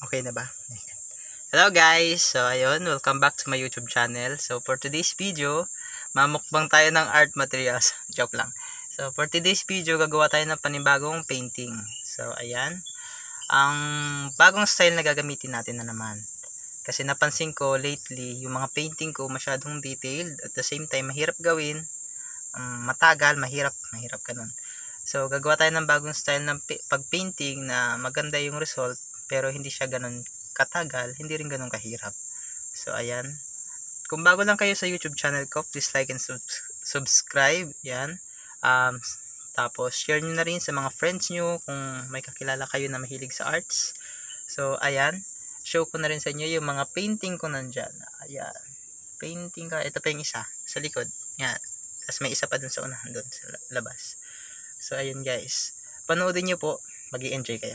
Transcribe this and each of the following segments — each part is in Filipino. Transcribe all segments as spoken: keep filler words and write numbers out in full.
Okay na ba? Hello guys! So ayun, welcome back to my YouTube channel. So for today's video, mamukbang tayo ng art materials. Joke lang. So for today's video, gagawa tayo ng panibagong painting. So ayan, ang bagong style na gagamitin natin na naman. Kasi napansin ko lately, yung mga painting ko masyadong detailed. At the same time, mahirap gawin. Um, matagal, mahirap, mahirap ka nun. So gagawa tayo ng bagong style ng pag-painting na maganda yung result. Pero hindi siya ganun katagal, hindi rin ganun kahirap. So ayan, kung bago lang kayo sa YouTube channel ko, please like and sub subscribe. Yan. Um, tapos share nyo na rin sa mga friends nyo kung may kakilala kayo na mahilig sa arts. So ayan, show ko na rin sa inyo yung mga painting ko nandyan. Ayan, painting ka. Ito pa yung isa sa likod. Yan. Tapos may isa pa dun sa unahan, dun sa labas. So ayun guys, panoodin nyo po, mag-i-enjoy kayo.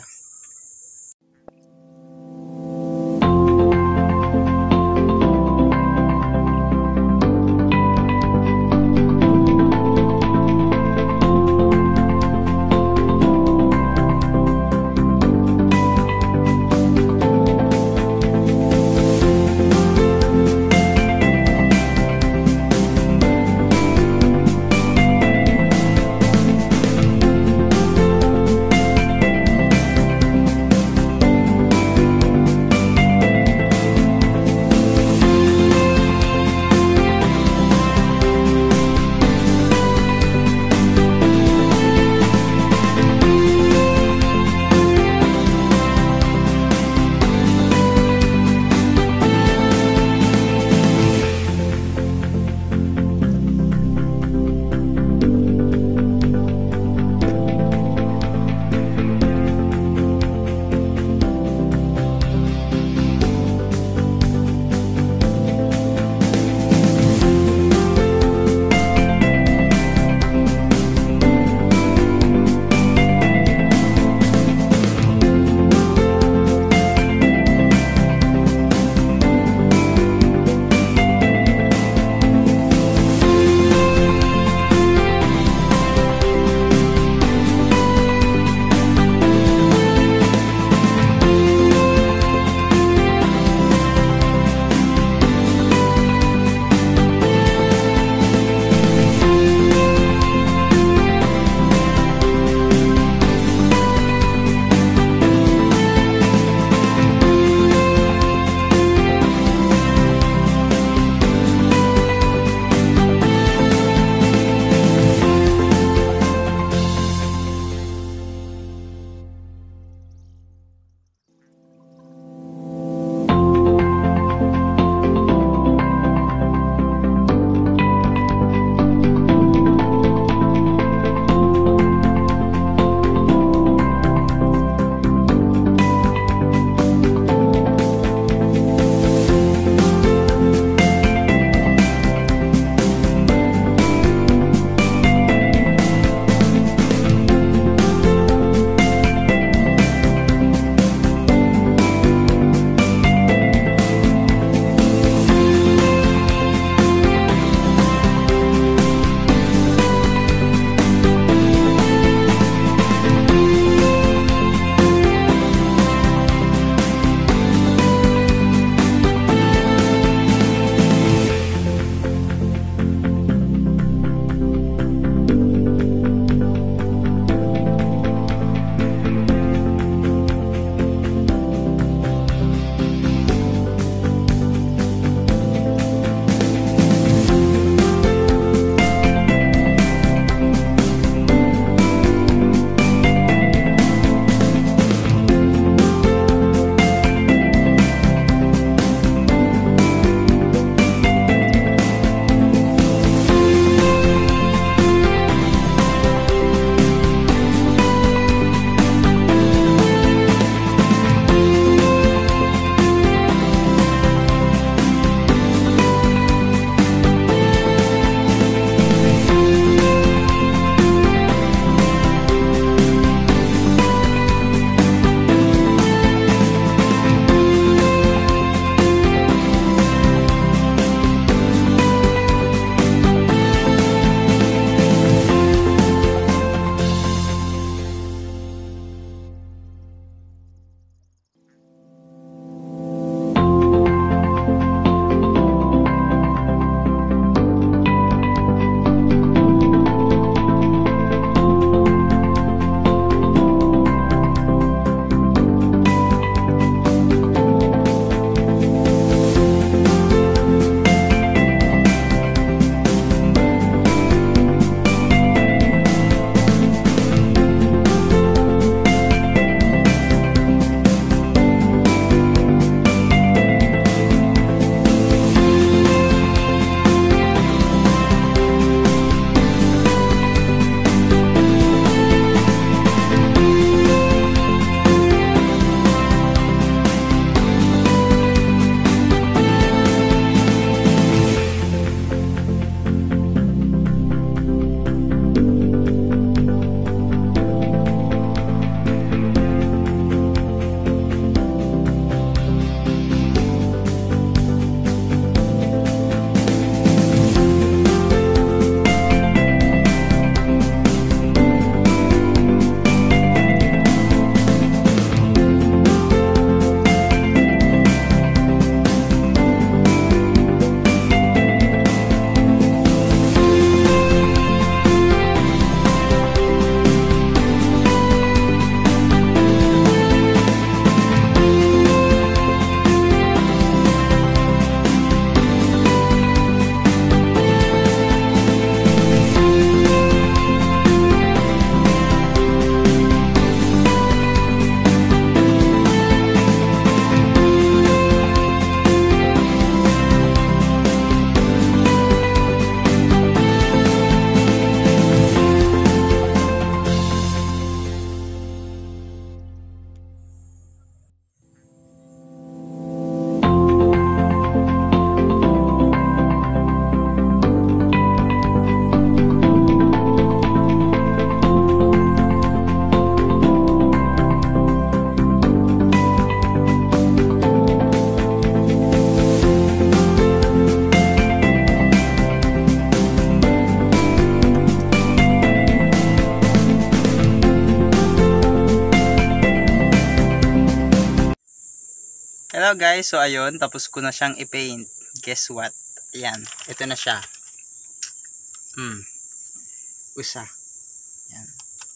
Hello guys, so ayun, tapos ko na siyang i-paint. Guess what? Ayan, ito na siya. Hmm, usa. Ayan.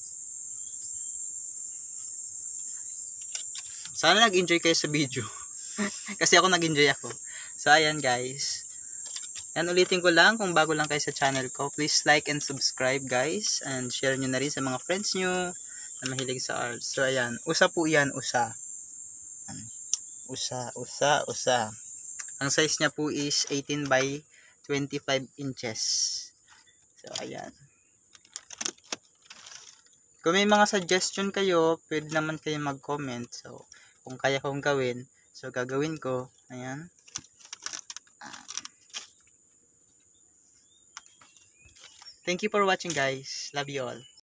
Sana nag-enjoy kayo sa video. Kasi ako nag-enjoy ako. So ayan guys. Yan, ulitin ko lang, kung bago lang kayo sa channel ko, please like and subscribe guys. And share nyo na rin sa mga friends nyo na mahilig sa art. So ayan, usa po yan, usa. Usa, usa, usa. Ang size niya po is eighteen by twenty-five inches. So ayan. Kung may mga suggestion kayo, pwede naman kayo mag-comment. So kung kaya kong gawin, so gagawin ko. Ayan. Thank you for watching guys. Love you all.